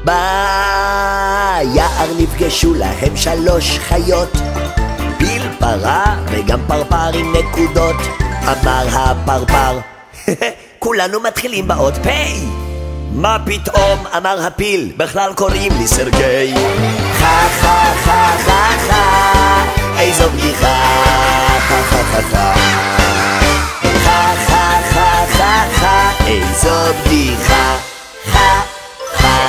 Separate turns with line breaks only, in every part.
ביער נפגשו להם 3 חיות, פיל, פרה וגם פרפר עם נקודות. אמר הפרפר, כולנו מתחילים באות פי. מה פתאום? אמר הפיל, בכלל קוראים לי סרגי. חה חה חה חה חה, איזו בדיחה. חה חה חה חה, חה חה חה חה חה, איזו בדיחה. חה חה.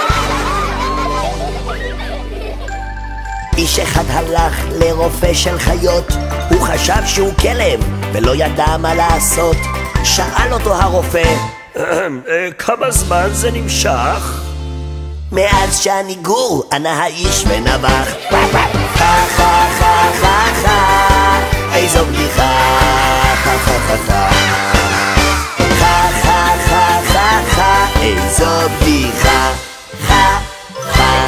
איש אחד הלך לרופא של חיות, הוא חשב שהוא כלב ולא ידע מה לעשות. שאל אותו הרופא, כמה זמן זה נמשך? מאז שאני גור, ענה האיש ונבח. חה חה חה חה חה, איזו בדיחה. חה חה חה חה, חה חה חה חה חה, איזו בדיחה. חה חה.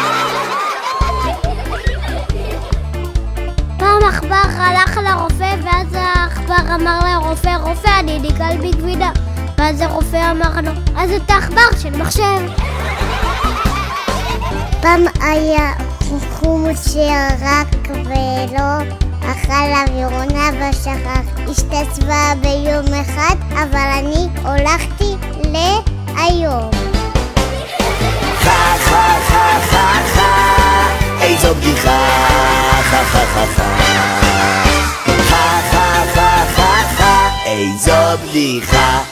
פעם עכבר הלך לרופא, ואז העכבר אמר לרופא, רופא, אני נגעל בגבינה. ואז הרופא אמר לו, אז אתה עכבר של מחשב. פעם היה חום שרק ולא אכל אווירונה ושכח. השתצבה ביום אחד, אבל אני הולכתי להיום.
חה חה חה חה חה, איזו בדיחה. חה חה חה חה, חה חה חה חה חה, איזו בדיחה.